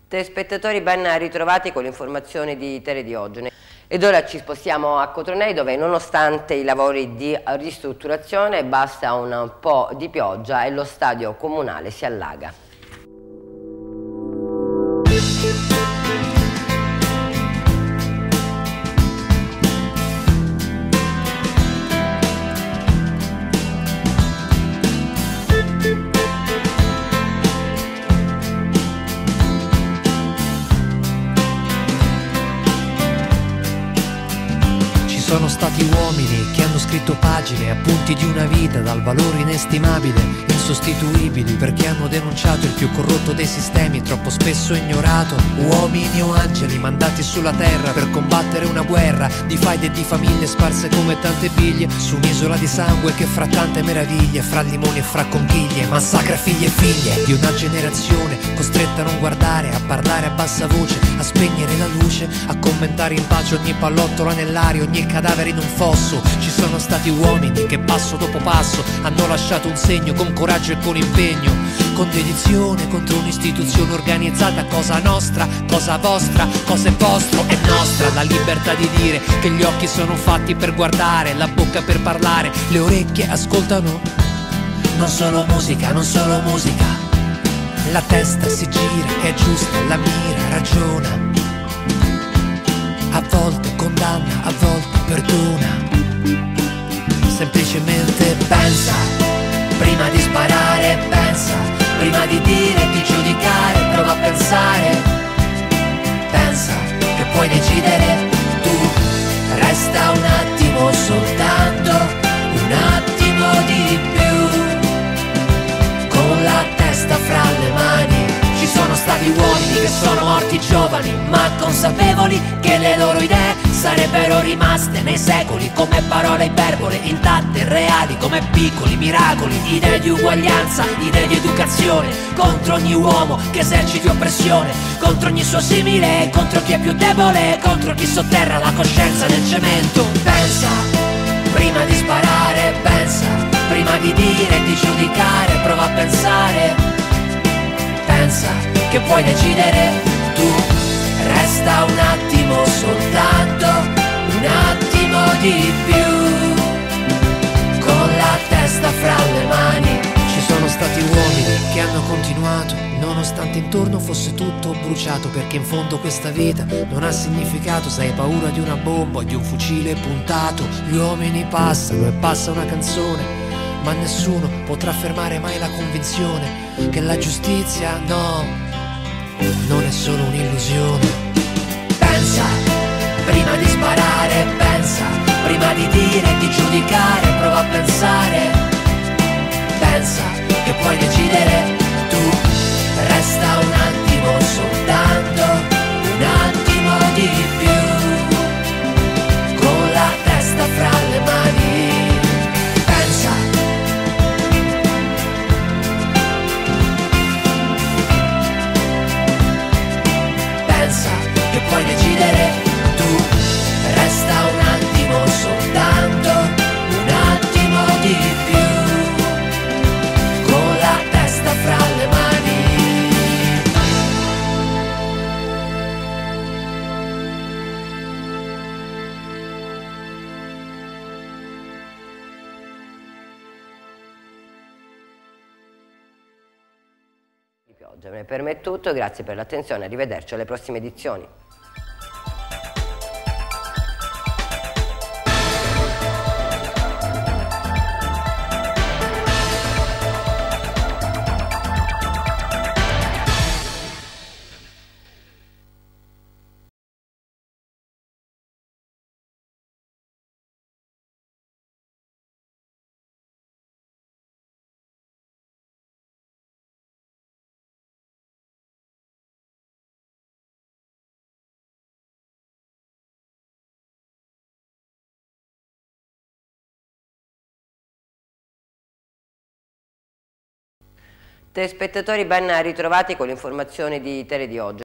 Telespettatori ben ritrovati con le informazioni di Tele di oggi. Ed ora ci spostiamo a Cotronei, dove nonostante i lavori di ristrutturazione basta un po' di pioggia e lo stadio comunale si allaga. Sono stati uomini che hanno scritto pagine, appunti di una vita dal valore inestimabile, insostituibili, perché hanno denunciato il più corrotto dei sistemi, troppo spesso ignorato. Uomini o angeli mandati sulla terra per combattere una guerra di faide e di famiglie sparse come tante biglie su un'isola di sangue che fra tante meraviglie, fra limoni e fra conchiglie, massacra figli e figlie di una generazione costretta a non guardare, a parlare a bassa voce, a spegnere la luce, a commentare in pace ogni pallottola nell'aria, ogni cadavere in un fosso. Ci sono stati uomini che passo dopo passo hanno lasciato un segno con coraggio e con impegno, con dedizione contro un'istituzione organizzata, cosa nostra, cosa vostra, cosa è vostro, è nostra. La libertà di dire che gli occhi sono fatti per guardare, la bocca per parlare, le orecchie ascoltano. Non solo musica, non solo musica, la testa si gira, è giusta, la mira, ragiona. A volte condanna, a volte perdona. Semplicemente pensa, prima di sparare, pensa, prima di dire e di giudicare, prova a pensare. Pensa che puoi decidere tu, resta un attimo soltanto, un attimo di più, con la testa fra le mani. Ci sono stati uomini che sono morti giovani, ma consapevoli che le loro idee sarebbero rimaste nei secoli come parole iperbole, intatte e reali come piccoli miracoli. Idee di uguaglianza, idee di educazione, contro ogni uomo che eserciti oppressione, contro ogni suo simile, contro chi è più debole, contro chi sotterra la coscienza nel cemento. Pensa, prima di sparare, pensa, prima di dire e di giudicare, prova a pensare. Pensa che puoi decidere tu, resta un attimo soltanto, un attimo di più, con la testa fra le mani. Ci sono stati uomini che hanno continuato nonostante intorno fosse tutto bruciato, perché in fondo questa vita non ha significato se hai paura di una bomba o di un fucile puntato. Gli uomini passano e passa una canzone, ma nessuno potrà fermare mai la convinzione che la giustizia, no, non è solo un'illusione. Pensa, prima di sparare, pensa, prima di dire e di giudicare, prova a pensare. Pensa che puoi decidere tu, resta un attimo soltanto, un attimo di più, con la testa fra le mani. Che puoi decidere tu, resta un attimo soltanto, un attimo di più, con la testa fra le mani. Per me è tutto, grazie per l'attenzione, arrivederci alle prossime edizioni. Telespettatori ben ritrovati con le informazioni di Tele di oggi.